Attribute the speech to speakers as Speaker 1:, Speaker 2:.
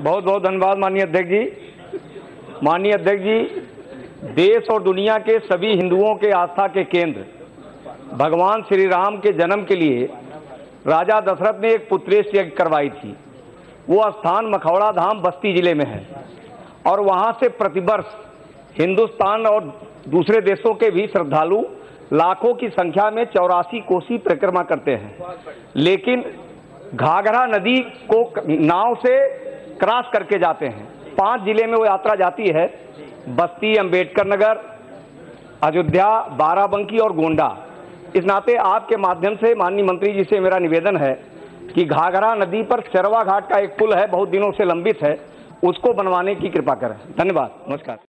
Speaker 1: बहुत बहुत धन्यवाद माननीय अध्यक्ष जी। माननीय अध्यक्ष जी, देश और दुनिया के सभी हिंदुओं के आस्था के केंद्र भगवान श्री राम के जन्म के लिए राजा दशरथ ने एक पुत्रेश यज्ञ करवाई थी। वो स्थान मखौड़ा धाम बस्ती जिले में है और वहां से प्रतिवर्ष हिंदुस्तान और दूसरे देशों के भी श्रद्धालु लाखों की संख्या में 84 कोसी परिक्रमा करते हैं, लेकिन घाघरा नदी को नाव से क्रॉस करके जाते हैं। 5 जिले में वो यात्रा जाती है, बस्ती, अंबेडकर नगर, अयोध्या, बाराबंकी और गोंडा। इस नाते आपके माध्यम से माननीय मंत्री जी से मेरा निवेदन है कि घाघरा नदी पर चरवा घाट का एक पुल है, बहुत दिनों से लंबित है, उसको बनवाने की कृपा करें। धन्यवाद, नमस्कार।